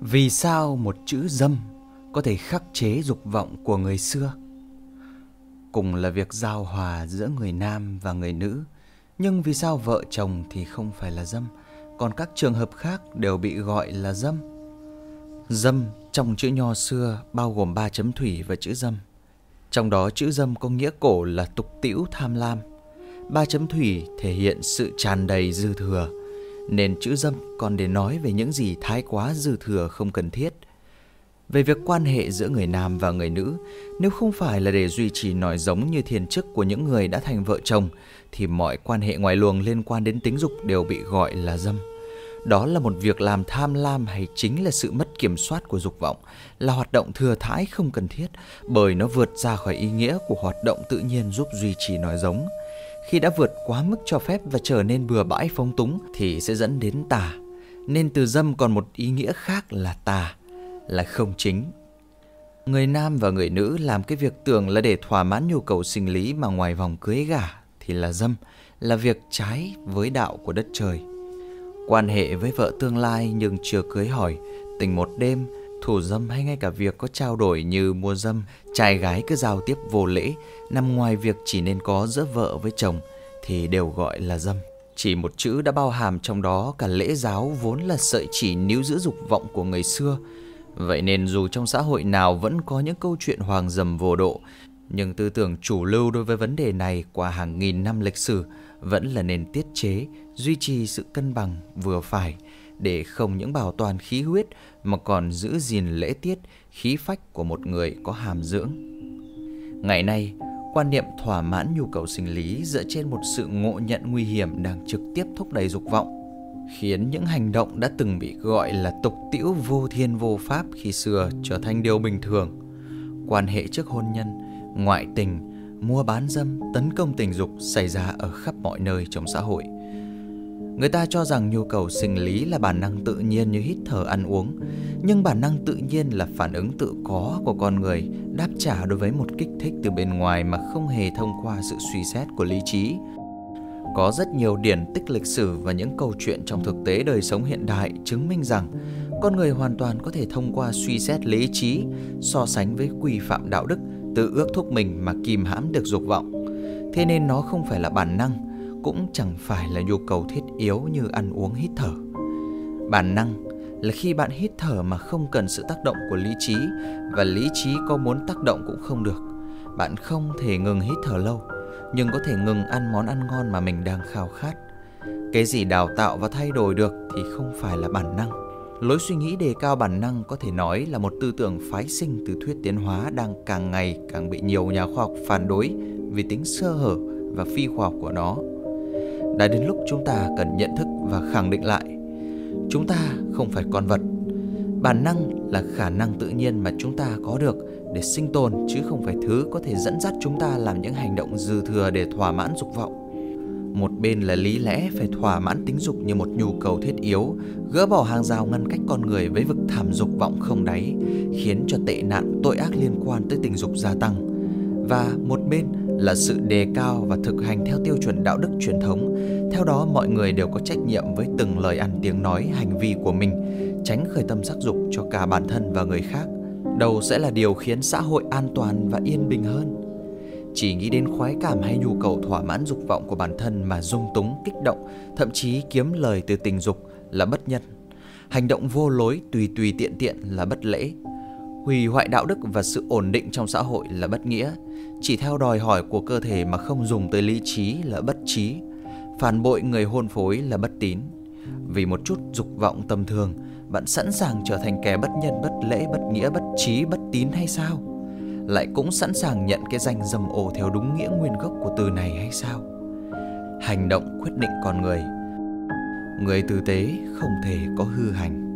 Vì sao một chữ dâm có thể khắc chế dục vọng của người xưa? Cùng là việc giao hòa giữa người nam và người nữ, nhưng vì sao vợ chồng thì không phải là dâm, còn các trường hợp khác đều bị gọi là dâm? Dâm trong chữ nho xưa bao gồm 3 chấm thủy và chữ dâm. Trong đó chữ dâm có nghĩa cổ là tục tĩu tham lam. 3 chấm thủy thể hiện sự tràn đầy dư thừa, nên chữ dâm còn để nói về những gì thái quá dư thừa không cần thiết. Về việc quan hệ giữa người nam và người nữ, nếu không phải là để duy trì nòi giống như thiền chức của những người đã thành vợ chồng, thì mọi quan hệ ngoài luồng liên quan đến tính dục đều bị gọi là dâm. Đó là một việc làm tham lam hay chính là sự mất kiểm soát của dục vọng, là hoạt động thừa thãi không cần thiết, bởi nó vượt ra khỏi ý nghĩa của hoạt động tự nhiên giúp duy trì nòi giống. Khi đã vượt quá mức cho phép và trở nên bừa bãi phóng túng thì sẽ dẫn đến tà. Nên từ dâm còn một ý nghĩa khác là tà, là không chính. Người nam và người nữ làm cái việc tưởng là để thỏa mãn nhu cầu sinh lý mà ngoài vòng cưới gả thì là dâm, là việc trái với đạo của đất trời. Quan hệ với vợ tương lai nhưng chưa cưới hỏi, tình một đêm, thủ dâm hay ngay cả việc có trao đổi như mua dâm, trai gái cứ giao tiếp vô lễ, nằm ngoài việc chỉ nên có giữa vợ với chồng thì đều gọi là dâm. Chỉ một chữ đã bao hàm trong đó cả lễ giáo vốn là sợi chỉ níu giữ dục vọng của người xưa. Vậy nên dù trong xã hội nào vẫn có những câu chuyện hoàng dầm vô độ, nhưng tư tưởng chủ lưu đối với vấn đề này qua hàng nghìn năm lịch sử vẫn là nền tiết chế, duy trì sự cân bằng vừa phải để không những bảo toàn khí huyết mà còn giữ gìn lễ tiết, khí phách của một người có hàm dưỡng. Ngày nay, quan niệm thỏa mãn nhu cầu sinh lý dựa trên một sự ngộ nhận nguy hiểm đang trực tiếp thúc đẩy dục vọng, khiến những hành động đã từng bị gọi là tục tĩu vô thiên vô pháp khi xưa trở thành điều bình thường. Quan hệ trước hôn nhân, ngoại tình, mua bán dâm, tấn công tình dục xảy ra ở khắp mọi nơi trong xã hội. Người ta cho rằng nhu cầu sinh lý là bản năng tự nhiên như hít thở ăn uống, nhưng bản năng tự nhiên là phản ứng tự có của con người đáp trả đối với một kích thích từ bên ngoài mà không hề thông qua sự suy xét của lý trí. Có rất nhiều điển tích lịch sử và những câu chuyện trong thực tế đời sống hiện đại chứng minh rằng con người hoàn toàn có thể thông qua suy xét lý trí, so sánh với quy phạm đạo đức, tự ước thúc mình mà kìm hãm được dục vọng. Thế nên nó không phải là bản năng, cũng chẳng phải là nhu cầu thiết yếu như ăn uống hít thở. Bản năng là khi bạn hít thở mà không cần sự tác động của lý trí, và lý trí có muốn tác động cũng không được. Bạn không thể ngừng hít thở lâu, nhưng có thể ngừng ăn món ăn ngon mà mình đang khao khát. Cái gì đào tạo và thay đổi được thì không phải là bản năng. Lối suy nghĩ đề cao bản năng có thể nói là một tư tưởng phái sinh từ thuyết tiến hóa đang càng ngày càng bị nhiều nhà khoa học phản đối vì tính sơ hở và phi khoa học của nó. Đã đến lúc chúng ta cần nhận thức và khẳng định lại, chúng ta không phải con vật. Bản năng là khả năng tự nhiên mà chúng ta có được để sinh tồn, chứ không phải thứ có thể dẫn dắt chúng ta làm những hành động dư thừa để thỏa mãn dục vọng. Một bên là lý lẽ phải thỏa mãn tính dục như một nhu cầu thiết yếu, gỡ bỏ hàng rào ngăn cách con người với vực thẳm dục vọng không đáy, khiến cho tệ nạn tội ác liên quan tới tình dục gia tăng. Và một bên là sự đề cao và thực hành theo tiêu chuẩn đạo đức truyền thống. Theo đó, mọi người đều có trách nhiệm với từng lời ăn tiếng nói, hành vi của mình, tránh khởi tâm sắc dục cho cả bản thân và người khác. Đâu sẽ là điều khiến xã hội an toàn và yên bình hơn? Chỉ nghĩ đến khoái cảm hay nhu cầu thỏa mãn dục vọng của bản thân mà dung túng, kích động, thậm chí kiếm lời từ tình dục là bất nhân. Hành động vô lối, tùy tiện là bất lễ. Hủy hoại đạo đức và sự ổn định trong xã hội là bất nghĩa. Chỉ theo đòi hỏi của cơ thể mà không dùng tới lý trí là bất trí. Phản bội người hôn phối là bất tín. Vì một chút dục vọng tầm thường, bạn sẵn sàng trở thành kẻ bất nhân, bất lễ, bất nghĩa, bất trí, bất tín hay sao? Lại cũng sẵn sàng nhận cái danh dâm ô theo đúng nghĩa nguyên gốc của từ này hay sao? Hành động quyết định con người. Người tử tế không thể có hư hành.